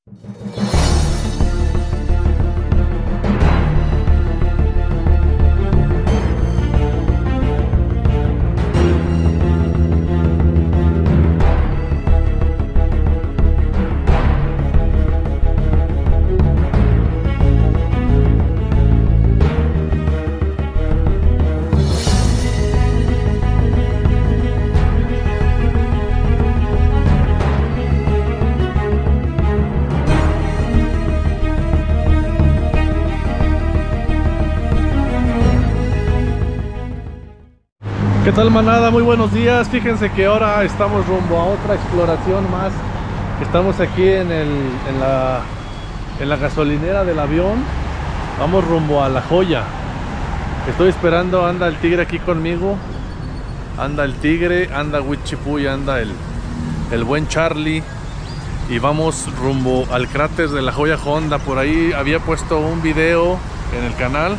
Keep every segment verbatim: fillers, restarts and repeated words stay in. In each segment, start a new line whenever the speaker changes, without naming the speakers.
¿Qué tal, manada? Muy buenos días. Fíjense que ahora estamos rumbo a otra exploración más. Estamos aquí en, el, en, la, en la gasolinera del avión. Vamos rumbo a La Joya. Estoy esperando, anda el tigre aquí conmigo. Anda el tigre, anda Huichipuy, anda el, el buen Charlie. Y vamos rumbo al cráter de La Joya Honda. Por ahí había puesto un video en el canal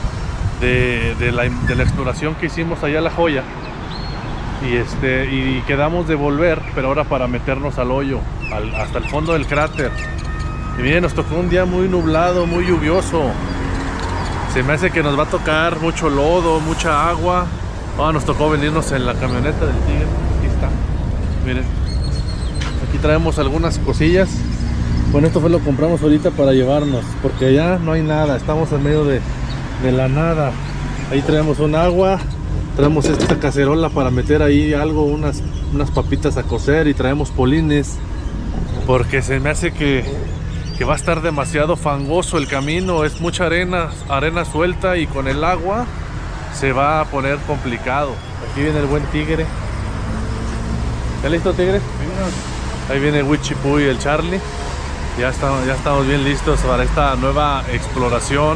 De, de, la, de la exploración que hicimos allá a La Joya, y este y quedamos de volver, pero ahora para meternos al hoyo, al, hasta el fondo del cráter. Y bien, nos tocó un día muy nublado, muy lluvioso. Se me hace que nos va a tocar mucho lodo, mucha agua. Oh, nos tocó venirnos en la camioneta del tigre. Aquí está, miren, aquí traemos algunas cosillas. Bueno, esto fue lo que compramos ahorita para llevarnos, porque allá no hay nada, estamos en medio de de la nada. Ahí traemos un agua, traemos esta cacerola para meter ahí algo, unas, unas papitas a cocer, y traemos polines porque se me hace que, que va a estar demasiado fangoso el camino. Es mucha arena, arena suelta, y con el agua se va a poner complicado. Aquí viene el buen tigre. ¿Está listo, tigre? Ahí viene Huichipuy y el Charlie. Ya estamos, ya estamos bien listos para esta nueva exploración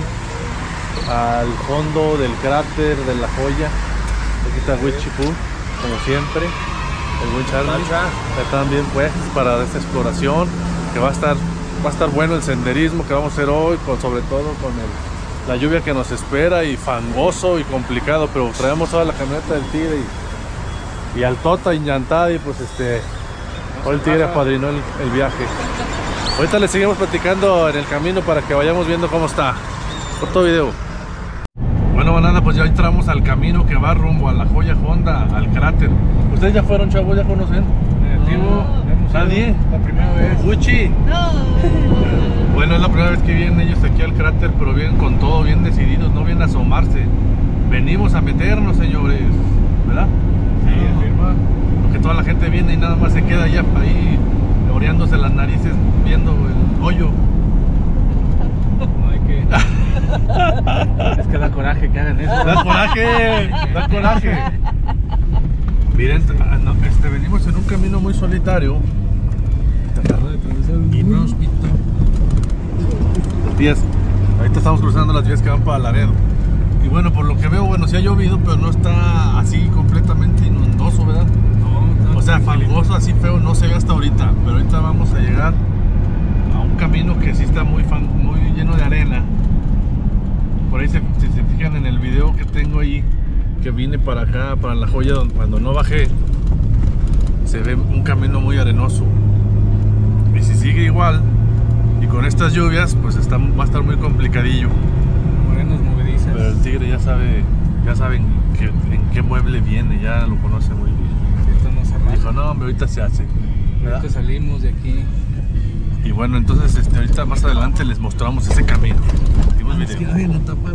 al fondo del cráter de La Joya. Aquí está Huichipuy, como siempre, el buen Charlie. Están bien pues para esta exploración, que va a estar va a estar bueno el senderismo que vamos a hacer hoy, con, sobre todo con el, la lluvia que nos espera, y fangoso y complicado, pero traemos toda la camioneta del tigre y, y al Tota Inyantada, y pues este hoy el tigre apadrinó el, el viaje. Ahorita le seguimos platicando en el camino para que vayamos viendo cómo está. Corto video. Bueno, manada, pues ya entramos al camino que va rumbo a La Joya Honda, al cráter. ¿Ustedes ya fueron, chavos? ¿Ya conocen? Negativo. ¿Nadie?
La primera vez.
¿Gucci?
No.
Bueno, es la primera vez que vienen ellos aquí al cráter, pero vienen con todo, bien decididos, no vienen a asomarse. Venimos a meternos, señores, ¿verdad?
Sí, afirma.
Porque toda la gente viene y nada más se queda allá ahí oreándose las narices, viendo el hoyo.
No hay que... Es que da coraje que hagan eso.
Da coraje, da coraje. Miren, no, este, venimos en un camino muy solitario. Y no nos pita. Las vías, ahorita estamos cruzando las vías que van para Laredo. Y bueno, por lo que veo, bueno, sí ha llovido, pero no está así completamente inundoso, ¿verdad?
No, no.
O sea, fangoso así feo no se ve hasta ahorita. Pero ahorita vamos a llegar a un camino que sí está muy, fan, muy lleno de arena. Por ahí, se, si se fijan en el video que tengo ahí, que vine para acá, para La Joya, donde, cuando no bajé, se ve un camino muy arenoso. Y si sigue igual, y con estas lluvias, pues está, va a estar muy complicadillo.
Morenos movedizas.
Pero el tigre ya sabe, ya saben que, en qué mueble viene, ya lo conoce muy bien.
Esto no se arranca.
Dijo, no, hombre, ahorita se hace, ¿verdad?
Ahorita salimos de aquí.
Y bueno, entonces este, ahorita más adelante les mostramos ese camino. Seguimos video.
Es que no hay la tapa.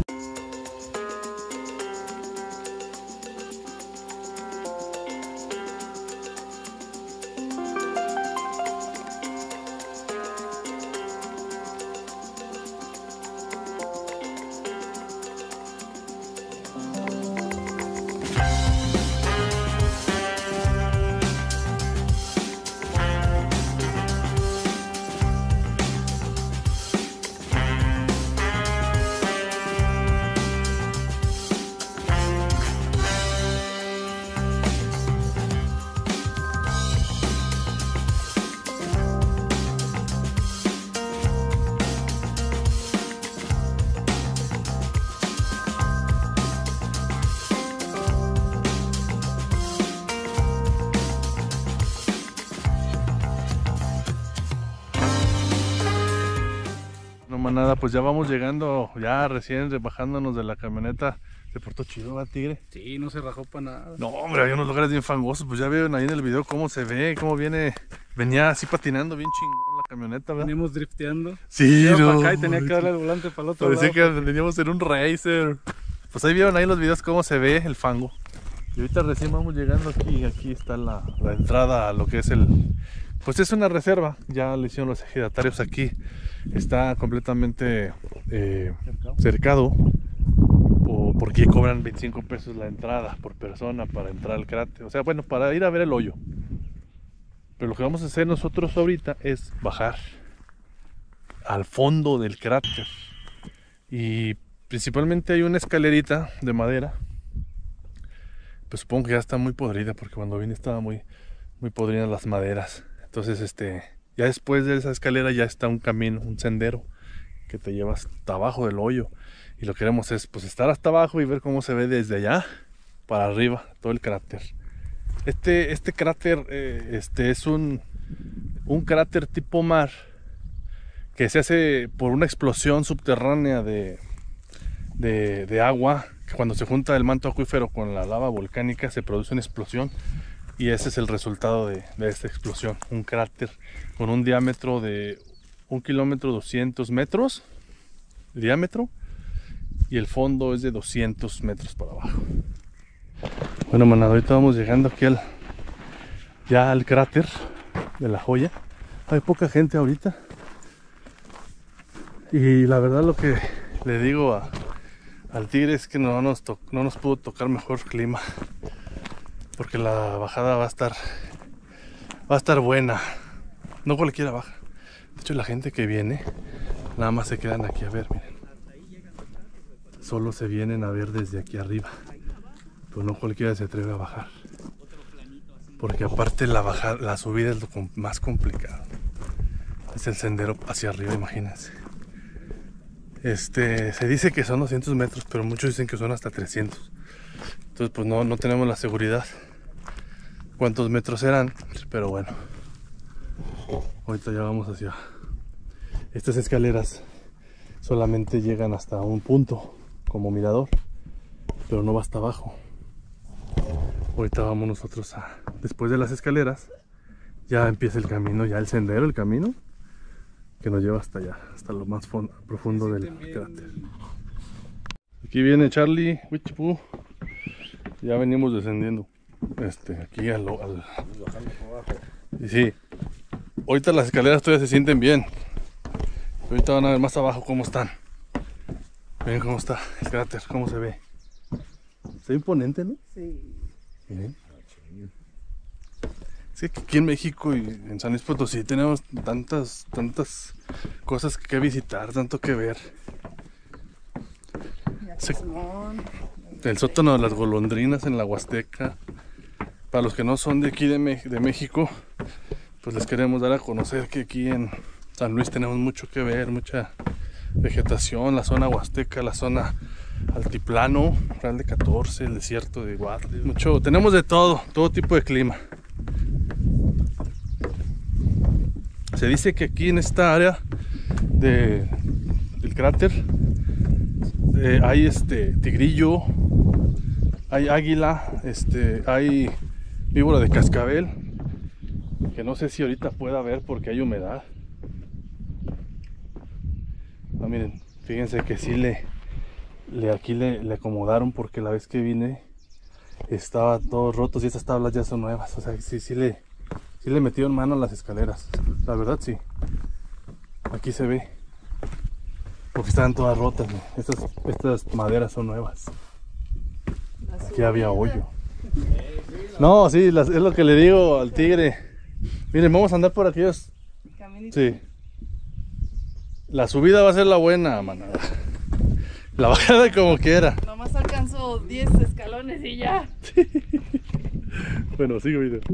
manada, pues ya vamos llegando, ya recién bajándonos de la camioneta. Se portó chido, ¿va, Tigre?
Sí, no se rajó para nada.
No, hombre, hay unos lugares bien fangosos. Pues ya vieron ahí en el video cómo se ve, cómo viene. Venía así patinando bien chingón la camioneta, ¿verdad?
Venimos drifteando.
Sí,
Iba
no,
para acá y tenía que darle el volante para el otro
parecía
lado.
que veníamos en un racer. Pues ahí vieron ahí los videos cómo se ve el fango. Y ahorita recién vamos llegando aquí. Aquí está la, la entrada a lo que es el... Pues es una reserva. Ya le hicieron los ejidatarios aquí. Está completamente eh, cercado. O porque cobran veinticinco pesos la entrada por persona para entrar al cráter. O sea, bueno, para ir a ver el hoyo. Pero lo que vamos a hacer nosotros ahorita es bajar al fondo del cráter. Y principalmente hay una escalerita de madera. Pues supongo que ya está muy podrida porque cuando vine estaba muy, muy podrida las maderas. Entonces, este, ya después de esa escalera ya está un camino, un sendero que te lleva hasta abajo del hoyo. Y lo que queremos es pues estar hasta abajo y ver cómo se ve desde allá para arriba todo el cráter. Este, este cráter eh, este es un, un cráter tipo mar que se hace por una explosión subterránea de, de, de agua. Que cuando se junta el manto acuífero con la lava volcánica se produce una explosión. Y ese es el resultado de, de esta explosión. Un cráter con un diámetro de un kilómetro doscientos metros de diámetro. Y el fondo es de doscientos metros para abajo. Bueno, manada, ahorita vamos llegando aquí al, ya al cráter de la Joya. Hay poca gente ahorita. Y la verdad lo que le digo a, al Tigre es que no nos, to, no nos pudo tocar mejor clima. Porque la bajada va a estar, va a estar buena. No cualquiera baja. De hecho, la gente que viene, nada más se quedan aquí a ver, miren. Solo se vienen a ver desde aquí arriba, pero no cualquiera se atreve a bajar, porque aparte la bajada, la subida es lo más complicado. Es el sendero hacia arriba, imagínense. Este, se dice que son doscientos metros, pero muchos dicen que son hasta trescientos. Entonces pues no, no tenemos la seguridad cuántos metros serán, pero bueno. Ahorita ya vamos hacia... Estas escaleras solamente llegan hasta un punto como mirador, pero no va hasta abajo. Ahorita vamos nosotros a, después de las escaleras ya empieza el camino, ya el sendero, el camino que nos lleva hasta allá, hasta lo más profundo del cráter. Aquí viene Charlie, Wichipu. Ya venimos descendiendo este, aquí al, al... Y sí, ahorita las escaleras todavía se sienten bien. Ahorita van a ver más abajo cómo están. Miren cómo está el cráter, cómo se ve. Se ve imponente, ¿no?
Sí.
Miren. Es que aquí en México y en San Luis Potosí tenemos tantas, tantas cosas que visitar, tanto que ver. Se... El sótano de las golondrinas en la Huasteca. Para los que no son de aquí de, Me de México, pues les queremos dar a conocer que aquí en San Luis tenemos mucho que ver, mucha vegetación, la zona huasteca, la zona altiplano, Real de catorce, el desierto de Guadalajara, mucho, tenemos de todo, todo tipo de clima. Se dice que aquí en esta área de, del cráter eh, hay este tigrillo, hay águila, este, hay víbora de cascabel, que no sé si ahorita pueda haber porque hay humedad. No, miren, fíjense que sí le, le aquí le, le acomodaron porque la vez que vine estaba todo rotos y estas tablas ya son nuevas. O sea, sí, sí le, sí le metieron mano a las escaleras. La verdad sí. Aquí se ve. Porque estaban todas rotas. ¿No? Estas, estas maderas son nuevas. Aquí había hoyo. No, sí, las, es lo que le digo al Tigre. Miren, vamos a andar por aquellos. Sí. La subida va a ser la buena, manada. La bajada como quiera.
Nomás alcanzo diez escalones y ya.
Bueno, sigo video.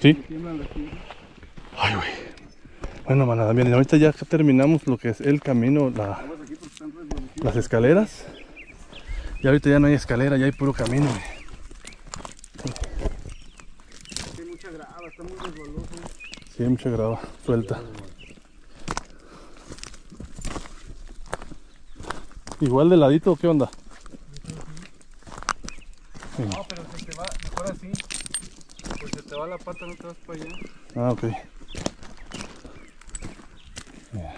Sí.
tiemblan las piedras.
Ay, güey. Bueno, manada, miren, ahorita ya terminamos lo que es el camino, la,
Vamos aquí porque están resbaladitos.
las escaleras. Y ahorita ya no hay escalera, ya hay puro camino, güey.
Hay mucha grava, está muy resbaloso.
Sí, hay mucha grava suelta. Igual de ladito, ¿qué onda? Sí.
No, pero se te va, mejor así. Pues se te va la pata, no te vas para allá.
Ah, ok. Yeah.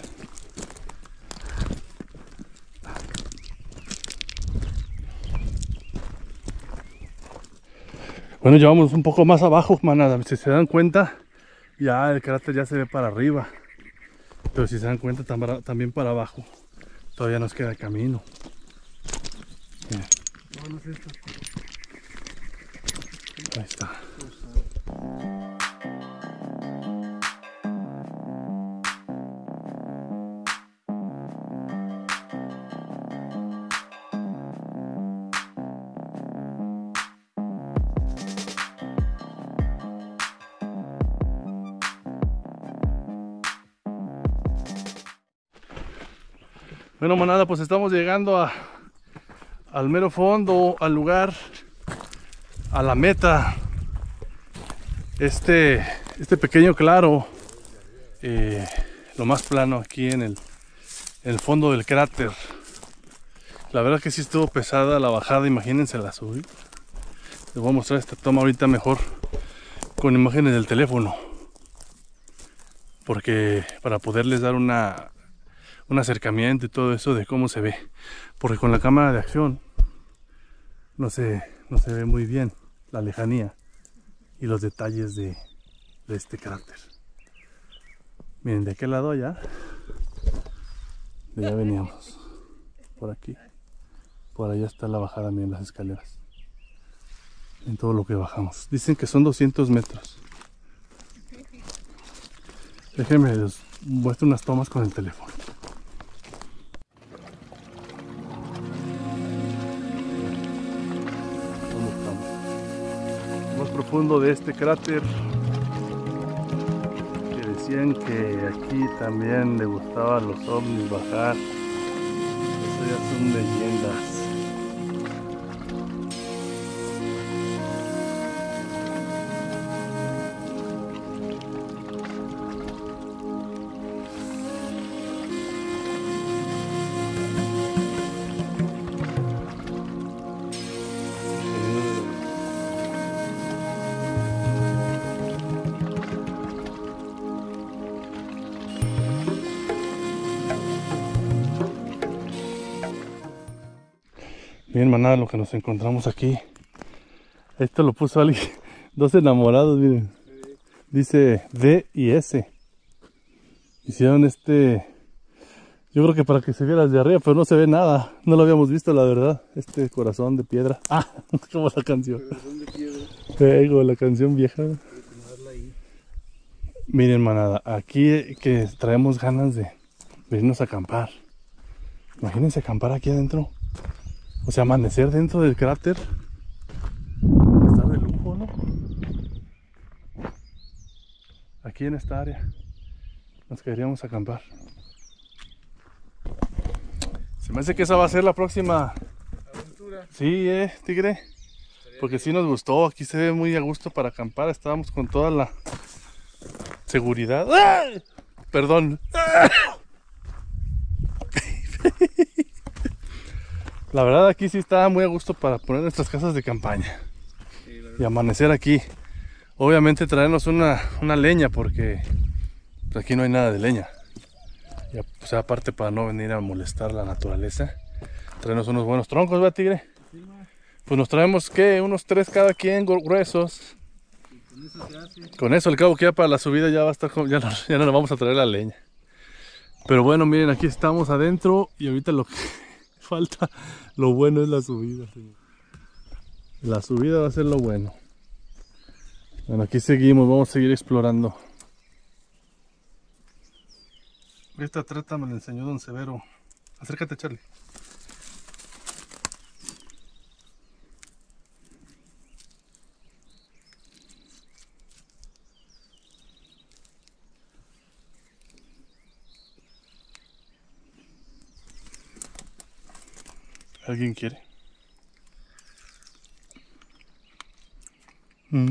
Bueno, ya vamos un poco más abajo, manada. Si se dan cuenta, ya el cráter ya se ve para arriba. Pero si se dan cuenta, tam- también para abajo. Todavía nos queda camino. Yeah.
No, no sé esto.
Ahí está. Bueno, manada, pues estamos llegando a, al mero fondo, al lugar, a la meta. Este, este pequeño claro, eh, lo más plano aquí en el, en el fondo del cráter. La verdad que sí estuvo pesada la bajada, imagínense la subida. Les voy a mostrar esta toma ahorita mejor con imágenes del teléfono, porque para poderles dar una un acercamiento y todo eso de cómo se ve, porque con la cámara de acción no se, no se ve muy bien la lejanía y los detalles de, de este cráter. Miren, de aquel lado allá, de allá veníamos, por aquí, por allá está la bajada, miren las escaleras, en todo lo que bajamos. Dicen que son doscientos metros. Déjenme les muestro unas tomas con el teléfono. Más profundo de este cráter, que decían que aquí también le gustaba a los ovnis bajar. Eso ya son leyendas. Bien, manada, lo que nos encontramos aquí. Esto lo puso alguien, dos enamorados, miren. Dice D y S. Hicieron este, yo creo que para que se viera desde arriba, pero no se ve nada. No lo habíamos visto, la verdad. Este corazón de piedra. Ah, como la canción.
Corazón de piedra.
Eh, como la canción vieja. Miren, manada, aquí que traemos ganas de venirnos a acampar. Imagínense acampar aquí adentro. O sea, amanecer dentro del cráter. Estar de lujo, ¿no? Aquí en esta área nos queríamos acampar. Se me hace que esa va a ser la próxima
Aventura.
Sí, eh, tigre. Porque sí nos gustó. Aquí se ve muy a gusto para acampar. Estábamos con toda la seguridad. ¡Ay! Perdón. La verdad aquí sí estaba muy a gusto para poner nuestras casas de campaña
Sí, la
y amanecer aquí. Obviamente traernos una, una leña porque pues, aquí no hay nada de leña. Y, o sea, aparte para no venir a molestar la naturaleza, traernos unos buenos troncos, ¿verdad, tigre?
Sí, ma.
Pues nos traemos, ¿qué? Unos tres cada quien, gruesos.
Y con eso se hace.
Con eso, al cabo que ya para la subida ya va a estar, con- ya no, ya no nos vamos a traer la leña. Pero bueno, miren, aquí estamos adentro y ahorita lo que falta, lo bueno es la subida. La subida va a ser lo bueno. Bueno, aquí seguimos, vamos a seguir explorando. Esta treta me la enseñó don Severo. Acércate, Charlie. ¿Alguien quiere? Mm.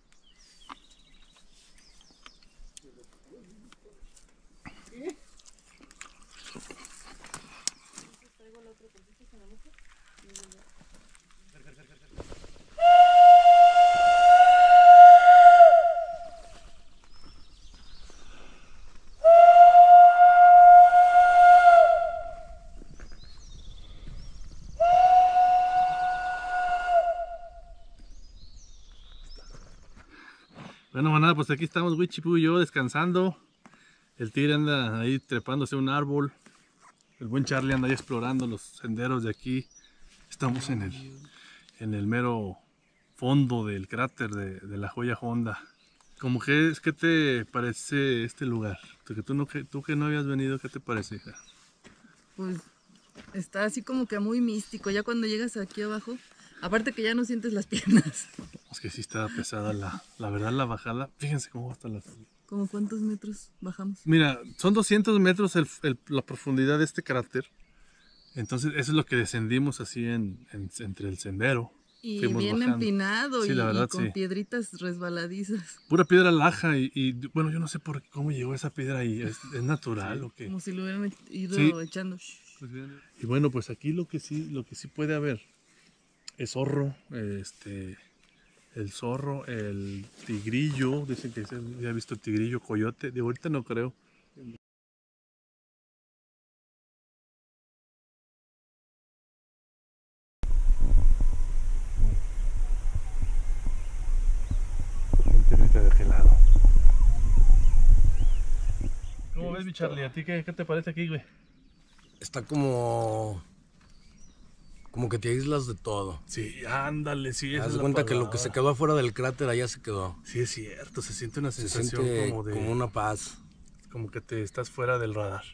Bueno, manada, pues aquí estamos Wichipu y yo descansando. El tigre anda ahí trepándose a un árbol. El buen Charlie anda ahí explorando los senderos de aquí. Estamos en el, en el mero fondo del cráter de, de la Joya Honda. ¿Cómo que es? ¿Qué te parece este lugar? Tú que, tú, no, que, tú que no habías venido, ¿qué te parece, hija?
Pues está así como que muy místico. Ya cuando llegas aquí abajo, aparte que ya no sientes las piernas.
Es que sí está pesada la, la verdad la bajada. Fíjense cómo va a estar la...
¿Cómo cuántos metros bajamos?
Mira, son doscientos metros el, el, la profundidad de este cráter. Entonces eso es lo que descendimos así en, en, entre el sendero.
Y
Fuimos
bien
bajando.
empinado,
Sí,
y,
la verdad,
y con
sí.
piedritas resbaladizas.
Pura piedra laja y, y bueno, yo no sé por qué, cómo llegó esa piedra ahí. ¿Es, es natural sí. o qué?
Como si lo hubieran ido
Sí.
echando.
Y bueno, pues aquí lo que sí, lo que sí puede haber es zorro, este, el zorro, el tigrillo, dicen que se había visto tigrillo, coyote, de ahorita no creo. De aquel lado. ¿Cómo ves, mi Charlie? ¿A ti qué, qué te parece aquí, güey?
Está como... como que te aíslas de todo.
Sí, ándale, sí.
Haz de cuenta que lo que se quedó afuera del cráter allá se quedó.
Sí, es cierto, se siente una
Se
sensación
siente
como de...
como una paz.
Como que te estás fuera del radar.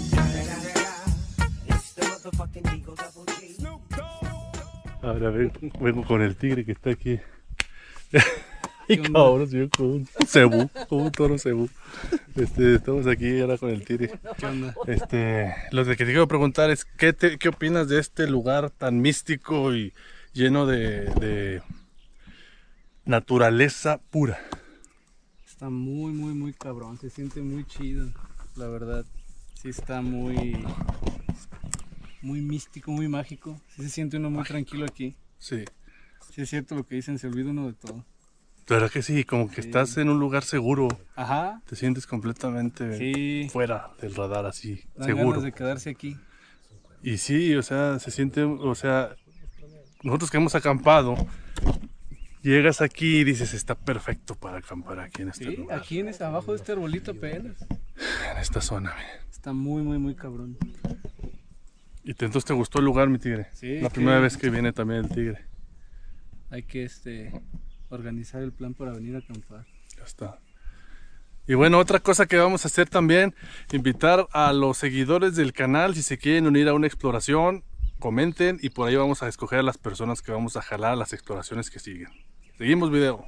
Ahora vengo, vengo con el tigre que está aquí. Y cabrón, se vio como un cebú, como un toro cebú. Este, estamos aquí ahora con el tigre.
¿Qué onda?
Este, lo que te quiero preguntar es, ¿qué, te, qué opinas de este lugar tan místico y lleno de, de naturaleza pura?
Está muy, muy, muy cabrón. Se siente muy chido, la verdad. Sí está muy... muy místico, muy mágico. Sí se siente uno muy tranquilo aquí.
Sí.
Sí es cierto lo que dicen, se olvida uno de todo.
La verdad que sí, como que
Sí.
estás en un lugar seguro.
Ajá.
Te sientes completamente
Sí.
fuera del radar, así,
Dan
seguro.
ganas de quedarse aquí.
Y sí, o sea, se siente, o sea, nosotros que hemos acampado, llegas aquí y dices, está perfecto para acampar aquí en este
Sí,
lugar.
aquí en ese, abajo de este arbolito apenas.
En esta zona, miren.
Está muy, muy, muy cabrón.
¿Y te, entonces te gustó el lugar, mi tigre?
Sí,
La
que-
primera vez que viene también el tigre.
Hay que este organizar el plan para venir a acampar.
Ya está. Y bueno, otra cosa que vamos a hacer también, invitar a los seguidores del canal, si se quieren unir a una exploración, comenten y por ahí vamos a escoger a las personas que vamos a jalar a las exploraciones que siguen. Seguimos video.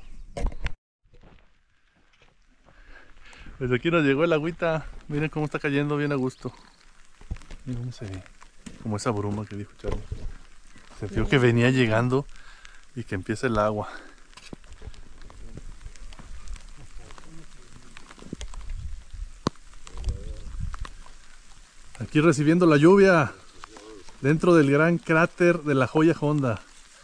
Pues aquí nos llegó el agüita, miren cómo está cayendo bien a gusto. Miren cómo se ve, como esa bruma que dijo Charlie. Sentió que venía llegando y que empieza el agua. Aquí recibiendo la lluvia dentro del gran cráter de la Joya Honda.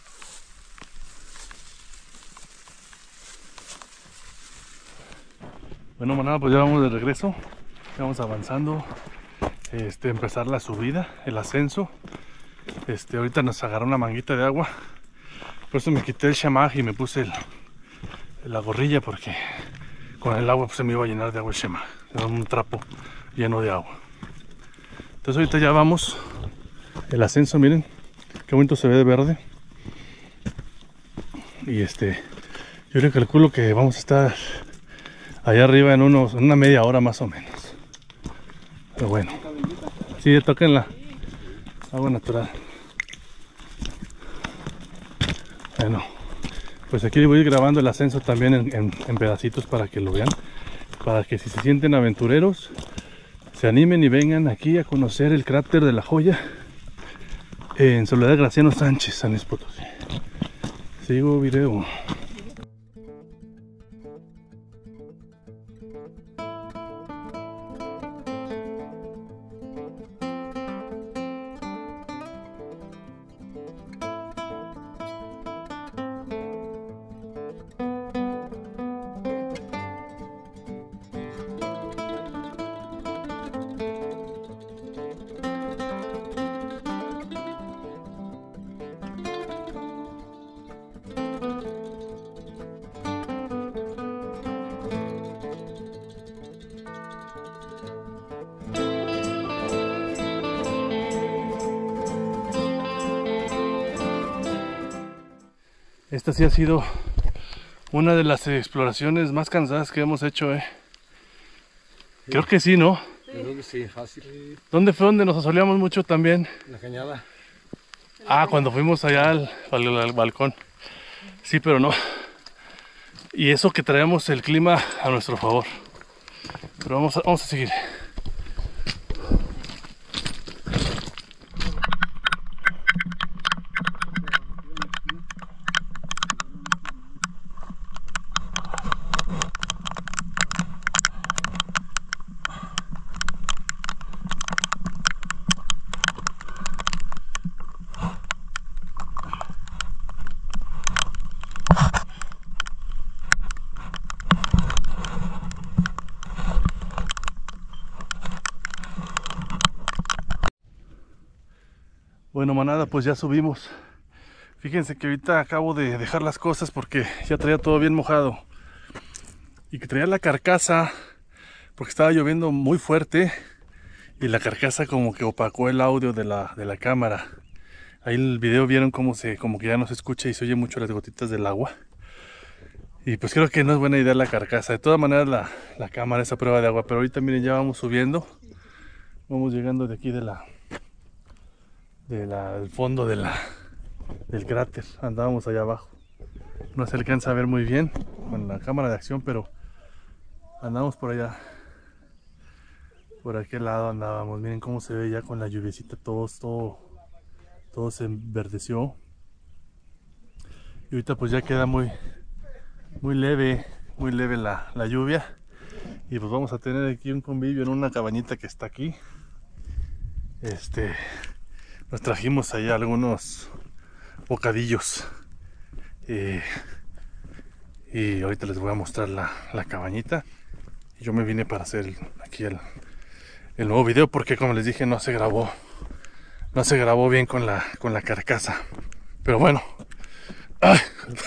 Bueno, manada, pues ya vamos de regreso. Ya vamos avanzando. Este, empezar la subida, el ascenso. Este, ahorita nos agarró una manguita de agua. Por eso me quité el chamaj y me puse el, la gorrilla porque con el agua pues, se me iba a llenar de agua el chamaj. Era un trapo lleno de agua. Entonces ahorita ya vamos. El ascenso, miren. Qué bonito se ve de verde. Y este, yo le calculo que vamos a estar allá arriba en unos, en una media hora más o menos. Pero bueno. Sí, toquen la agua natural. Bueno, pues aquí voy a ir grabando el ascenso también en, en, en pedacitos para que lo vean. Para que si se sienten aventureros, se animen y vengan aquí a conocer el cráter de la Joya. en Soledad Graciano Sánchez, San Luis Potosí. Sigo video. Esta sí ha sido una de las exploraciones más cansadas que hemos hecho, eh. Sí. Creo que sí, ¿no?
Sí. Creo que sí, fácil.
¿Dónde fue donde nos asoleamos mucho también?
La cañada.
Ah, cuando fuimos allá al, al, al balcón. Sí, pero no. Y eso que traemos el clima a nuestro favor. Pero vamos a, vamos a seguir. Bueno, manada, pues ya subimos. Fíjense que ahorita acabo de dejar las cosas porque ya traía todo bien mojado. Y que traía la carcasa porque estaba lloviendo muy fuerte. Y la carcasa como que opacó el audio de la, de la cámara. Ahí en el video vieron cómo se, como que ya no se escucha y se oye mucho las gotitas del agua. Y pues creo que no es buena idea la carcasa. De todas maneras la, la cámara es a prueba de agua. Pero ahorita miren, ya vamos subiendo. Vamos llegando de aquí de la... De la, del fondo de la, del cráter. Andábamos allá abajo. No se alcanza a ver muy bien con la cámara de acción, pero andamos por allá. Por aquel lado andábamos. Miren cómo se ve ya con la lluviecita. Todo, todo, todo se enverdeció. Y ahorita pues ya queda muy, muy leve, muy leve la, la lluvia. Y pues vamos a tener aquí un convivio en una cabañita que está aquí. Este... Nos trajimos allá algunos bocadillos eh, y ahorita les voy a mostrar la, la cabañita. Yo me vine para hacer el, aquí el, el nuevo video porque, como les dije, no se grabó no se grabó bien con la, con la carcasa, pero bueno. ¡Ay!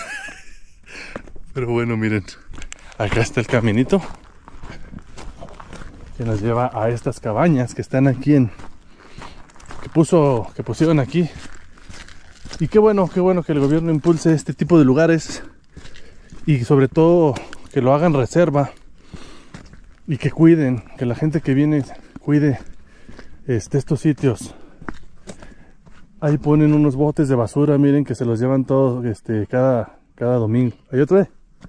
Pero bueno, miren, acá está el caminito que nos lleva a estas cabañas que están aquí en que puso, que pusieron aquí. Y qué bueno, qué bueno que el gobierno impulse este tipo de lugares y sobre todo que lo hagan reserva y que cuiden, que la gente que viene cuide este, estos sitios. Ahí ponen unos botes de basura, miren, que se los llevan todos este, cada, cada domingo. ¿Hay otro?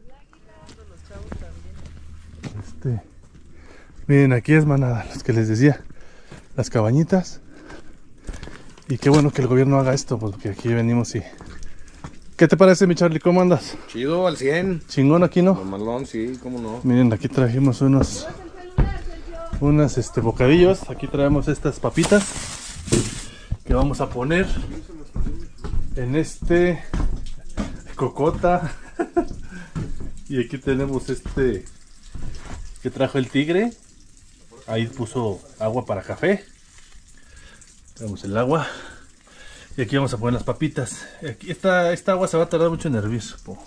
Este, miren, aquí es manada, los que les decía, las cabañitas. Y qué bueno que el gobierno haga esto, porque aquí venimos y... ¿Qué te parece, mi Charlie? ¿Cómo andas?
Chido, al cien.
Chingón aquí, ¿no?
Malón, sí, cómo no.
Miren, aquí trajimos unos... Unas, este, bocadillos. Aquí traemos estas papitas que vamos a poner en este... cocota. Y aquí tenemos este... que trajo el tigre. Ahí puso agua para café. Tenemos el agua y aquí vamos a poner las papitas. Aquí esta, esta agua se va a tardar mucho en hervir.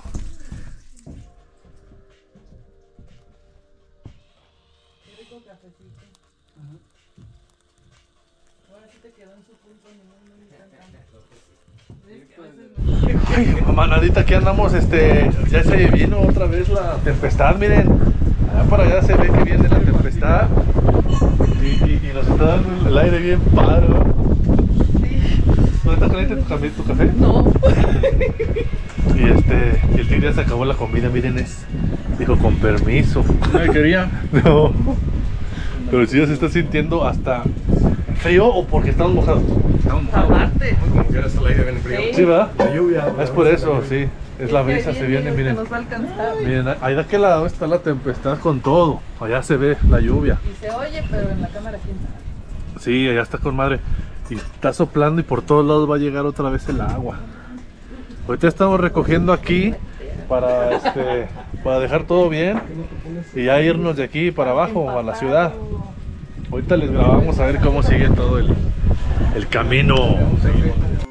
Ay, manadita, aquí andamos, este, ya se vino otra vez la tempestad, miren. Allá para allá se ve que viene la tempestad. Y, y, y nos está dando el aire bien padre, ¿no? Sí. ¿No está caliente tu, tu café?
No.
Y este, y el tigre ya se acabó la comida, miren, es. Dijo, con permiso.
No quería.
No. Pero sí ya se está sintiendo hasta ¿Frío o porque estamos mojados?
Estamos mojados.
Aparte.
Como que ahora está el aire bien frío.
Sí.
Sí, ¿verdad?
La lluvia.
Es por eso, sí. Es la brisa,
que
se viene,
ahorita
miren.
nos va a alcanzar.
Miren, ahí de aquel lado está la tempestad con todo. Allá se ve la lluvia.
Y se oye, pero en la cámara quién sabe.
Sí, allá está con madre. Y está soplando y por todos lados va a llegar otra vez el agua. Ahorita estamos recogiendo aquí para este para dejar todo bien y ya irnos de aquí para abajo a la ciudad. Ahorita les grabamos a ver cómo sigue todo el, el camino. Seguimos.